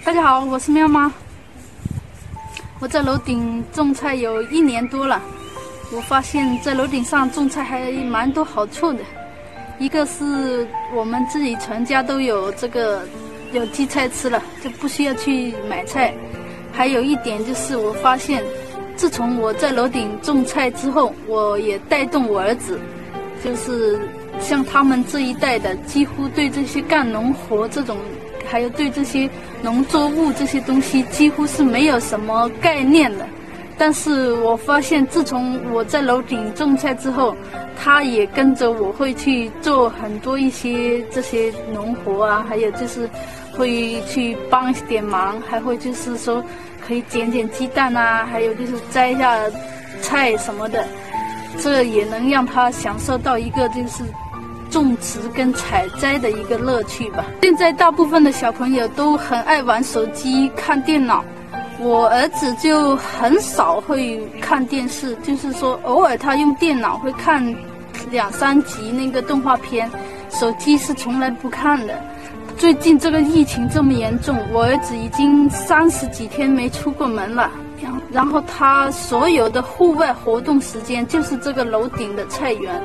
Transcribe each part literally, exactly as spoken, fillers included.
大家好，我是妙妈。我在楼顶种菜有一年多了，我发现在楼顶上种菜还蛮多好处的。一个是我们自己全家都有这个有机菜吃了，就不需要去买菜。还有一点就是我发现，自从我在楼顶种菜之后，我也带动我儿子，就是像他们这一代的，几乎对这些干农活这种，还有对这些农作物这些东西，几乎是没有什么概念的。但是我发现，自从我在楼顶种菜之后，他也跟着我会去做很多一些这些农活啊，还有就是会去帮一点忙，还会就是说可以捡捡鸡蛋啊，还有就是摘一下菜什么的，这也能让他享受到一个就是种植跟采摘的一个乐趣吧。现在大部分的小朋友都很爱玩手机、看电脑，我儿子就很少会看电视，就是说偶尔他用电脑会看两三集那个动画片，手机是从来不看的。最近这个疫情这么严重，我儿子已经三十几天没出过门了，然后他所有的户外活动时间就是这个楼顶的菜园。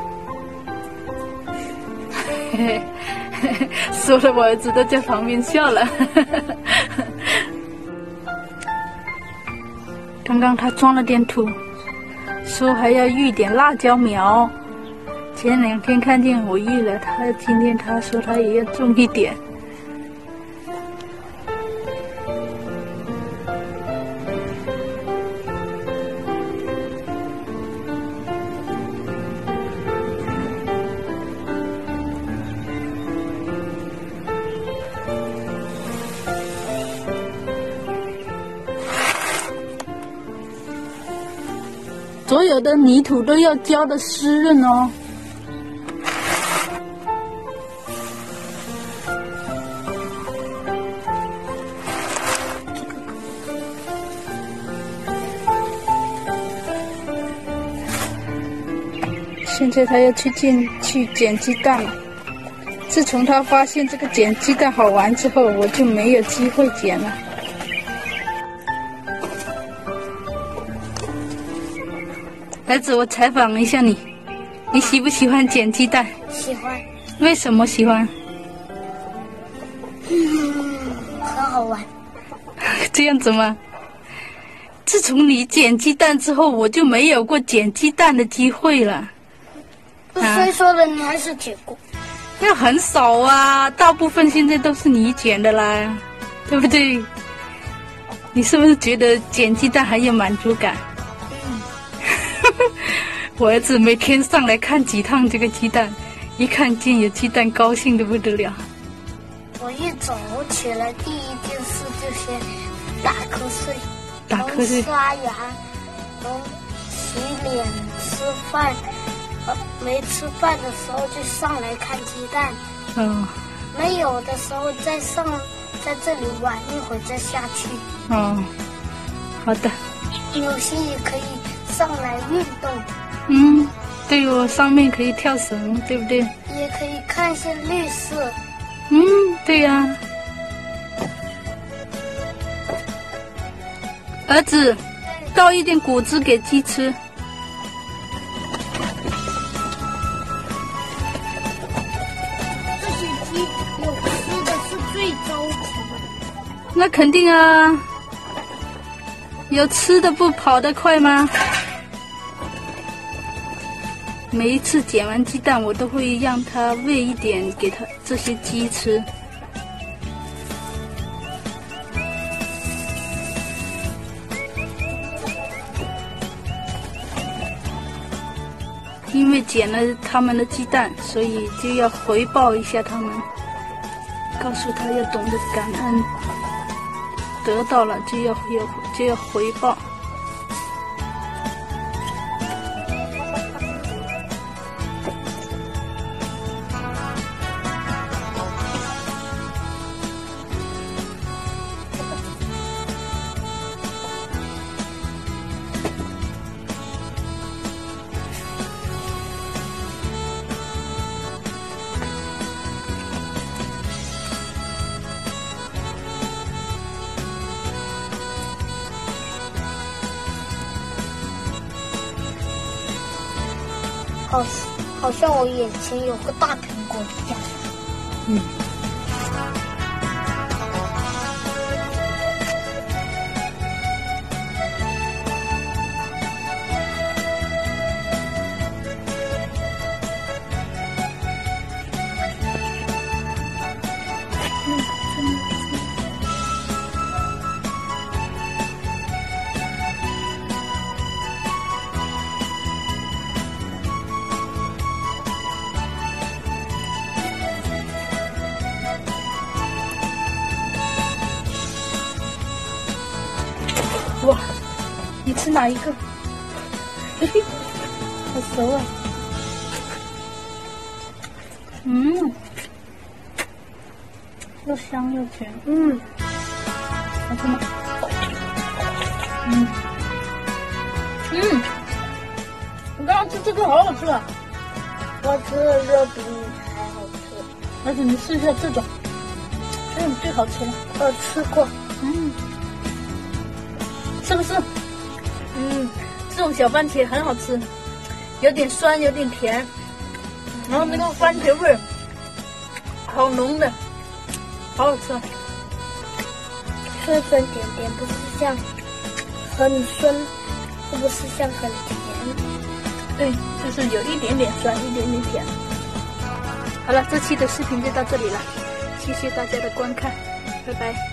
说了我儿子都在旁边笑了。刚刚他装了点土，说还要育点辣椒苗。前两天看见我育了，他今天他说他也要种一点。所有的泥土都要浇得湿润哦。现在他要去捡去捡鸡蛋了。自从他发现这个捡鸡蛋好玩之后，我就没有机会捡了。儿子，我采访一下你，你喜不喜欢捡鸡蛋？ 喜欢。 为什么喜欢？ 嗯，很好玩。 这样子吗？自从你捡鸡蛋之后，我就没有过捡鸡蛋的机会了。 谁说的？你还是捡过。 那很少啊，大部分现在都是你捡的啦，对不对？你是不是觉得捡鸡蛋很有满足感？我儿子每天上来看几趟这个鸡蛋，一看见有鸡蛋，高兴得不得了。 我一早起来第一件事就先打瞌睡， 打瞌睡， 刷牙，然后洗脸、吃饭。呃，没吃饭的时候就上来看鸡蛋。 嗯、哦。 没有的时候再上，在这里玩一会儿再下去。 哦，好的。 有些也可以上来运动。 嗯，对哦，上面可以跳绳，对不对？ 也可以看一些绿色。 嗯，对呀、啊。儿子，倒一点果汁给鸡吃。 这些鸡有吃的是最着急的。 那肯定啊，有吃的不跑得快吗？每一次捡完鸡蛋，我都会让它喂一点给它这些鸡吃。因为捡了他们的鸡蛋，所以就要回报一下他们，告诉他要懂得感恩，得到了就要要就要回报。 好，好像我眼前有个大苹果一样。 嗯。哇，你吃哪一个？嘿嘿，好熟啊！嗯，又香又甜。 嗯， 好吃吗？嗯嗯，我刚刚吃这个好好吃啊！ 我吃的热比你还好吃。 而且你试一下这种，这种最好吃了。 我吃过。 嗯。是不是？ 嗯， 这种小番茄很好吃，有点酸，有点甜，然后那个番茄味儿好浓的，好好吃。 酸酸甜甜，不是像很酸，又不是像很甜。 对，就是有一点点酸，一点点甜。好了，这期的视频就到这里了，谢谢大家的观看，拜拜。